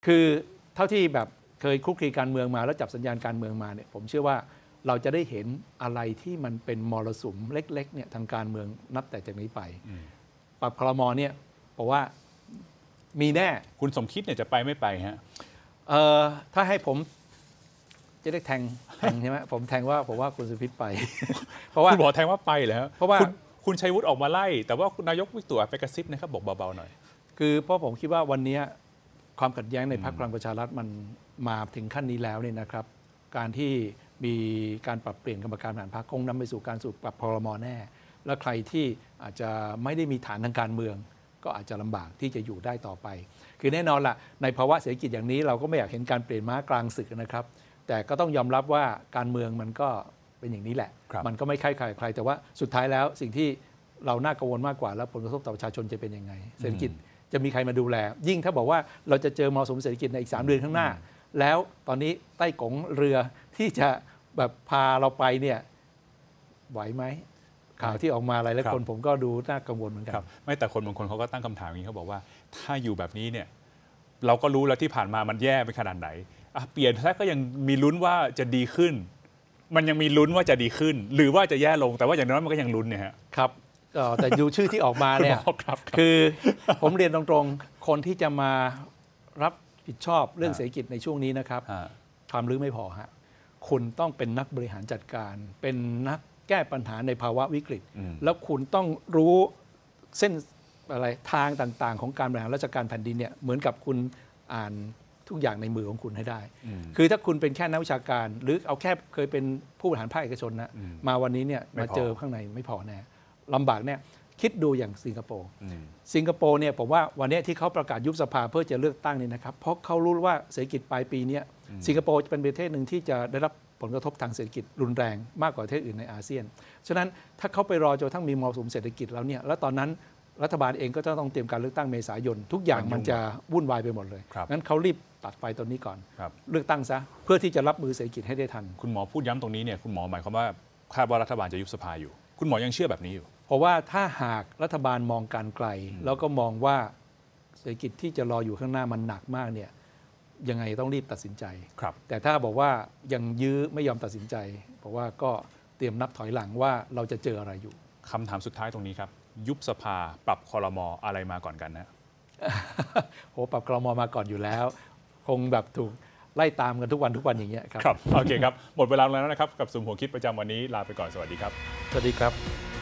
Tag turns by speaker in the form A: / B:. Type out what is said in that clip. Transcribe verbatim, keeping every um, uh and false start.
A: คือเท่าที่แบบเคยคลุกคลีการเมืองมาแล้วจับสัญญาณการเมืองมาเนี่ยผมเชื่อว่าเราจะได้เห็นอะไรที่มันเป็นมรสุมเล็กๆเนี่ยทางการเมืองนับแต่จากนี้ไปปรับครม.เนี่ยบอกว่ามีแน่
B: คุณสมคิดเนี่ยจะไปไม่ไปฮะ
A: เอ่อถ้าให้ผมจะได้แทงแทงใช่ไหมผมแทงว่าผมว่าคุณสุพิษไป
B: เพราะว่าคุณบอกแทงว่าไปแล้ว
A: เพราะว่า
B: คุณชัยวุฒิออกมาไล่แต่ว่าคุณนายกวิกตัวไปกระซิบนะครับบอกเบาๆหน่อย
A: คือเพราะผมคิดว่าวันนี้ความขัดแย้งในพรรคพลังประชารัฐมันมาถึงขั้นนี้แล้วเนี่ยนะครับการที่มีการปรับเปลี่ยนกรรมการบริหารพรรคคงนำไปสู่การสู่ปรับพรม.แน่และใครที่อาจจะไม่ได้มีฐานทางการเมืองก็อาจจะลำบากที่จะอยู่ได้ต่อไปคือแน่นอนล่ะในภาวะเศรษฐกิจอย่างนี้เราก็ไม่อยากเห็นการเปลี่ยนม้ากลางศึกนะครับแต่ก็ต้องยอมรับว่าการเมืองมันก็เป็นอย่างนี้แหละมันก็ไม่ใครใครใครแต่ว่าสุดท้ายแล้วสิ่งที่เราน่ากังวลมากกว่าแล้วผลกระทบต่อประชาชนจะเป็นยังไงเศรษฐกิจจะมีใครมาดูแลยิ่งถ้าบอกว่าเราจะเจอมรสุมเศรษฐกิจในอีกสามเดือนข้างหน้าแล้วตอนนี้ใต้กงเรือที่จะแบบพาเราไปเนี่ยไหวไหมข่าวที่ออกมาอะไรและคนผมก็ดูน่ากังวลเหมือนกัน
B: ไม่แต่คนบางคนเขาก็ตั้งคำถามอย่างนี้เขาบอกว่าถ้าอยู่แบบนี้เนี่ยเราก็รู้แล้วที่ผ่านมามันแย่ไปขนาดไหนเปลี่ยนแท้ก็ยังมีลุ้นว่าจะดีขึ้นมันยังมีลุ้นว่าจะดีขึ้นหรือว่าจะแย่ลงแต่ว่าอย่างน้อยมันก็ยังลุ้นเนี่ยฮะ
A: ครับแต่ดูชื่อที่ออกมาเนี่ยคือผมเรียนตรงๆคนที่จะมารับผิดชอบเรื่องเศรษฐกิจในช่วงนี้นะครับความรู้ไม่พอฮะคุณต้องเป็นนักบริหารจัดการเป็นนักแก้ปัญหาในภาวะวิกฤตแล้วคุณต้องรู้เส้นอะไรทางต่างๆของการบริหารราชการแผ่นดินเนี่ยเหมือนกับคุณอ่านทุกอย่างในมือของคุณให้ได้คือถ้าคุณเป็นแค่นักวิชาการหรือเอาแค่เคยเป็นผู้บริหารภาคเอกชนนะมาวันนี้เนี่ยมาเจอข้างในไม่พอแน่ลำบากเนี่ยคิดดูอย่างสิงคโปร์สิงคโปร์เนี่ยผมว่าวันนี้ที่เขาประกาศยุบสภาเพื่อจะเลือกตั้งนี่นะครับเพราะเขารู้ว่าเศรษฐกิจปลายปีนี้สิงคโปร์จะเป็นประเทศหนึ่งที่จะได้รับผลกระทบทางเศรษฐกิจรุนแรงมากกว่าประเทศอื่นในอาเซียนฉะนั้นถ้าเขาไปรอจนทั้งมีมรสุมเศรษฐกิจแล้วเนี่ยแล้วตอนนั้นรัฐบาลเองก็จะต้องเตรียมการเลือกตั้งเมษายนทุกอย่างมันจะวุ่นวายไปหมดเลยงั้นเขารีบตัดไฟตัวนี้ก่อนเลือกตั้งซะเพื่อที่จะรับมือเศรษฐกิจให้ได้ทัน
B: คุณหมอพูดย้ำตรงนี้เนี่ยคุณหมอหมายความว่าคาดว่ารัฐบาลจะยุบสภาอยู่คุณหมอยังเชื่อแบบนี้อยู่
A: เพราะว่าถ้าหากรัฐบาลมองการไกลแล้วก็มองว่าเศรษฐกิจที่จะรออยู่ข้างหน้ามันหนักมากเนี่ยยังไงต้องรีบตัดสินใจแต่ถ้าบอกว่ายังยื้อไม่ยอมตัดสินใจเพราะว่าก็เตรียมนับถอยหลังว่าเราจะเจออะไรอยู่
B: คำถามสุดท้ายตรงนี้ครับยุบสภาปรับครม.อะไรมาก่อนกันนะ
A: โหปรับครม.มาก่อนอยู่แล้วคงแบบถูกไล่ตามกันทุกวันทุกวันอย่างเงี้ยครับ
B: ครับโอเคครับหมดเวลาแล้วนะครับกับสุ่มหัวคิดประจำวันนี้ลาไปก่อนสวัสดีครับ
A: สวัสดีครับ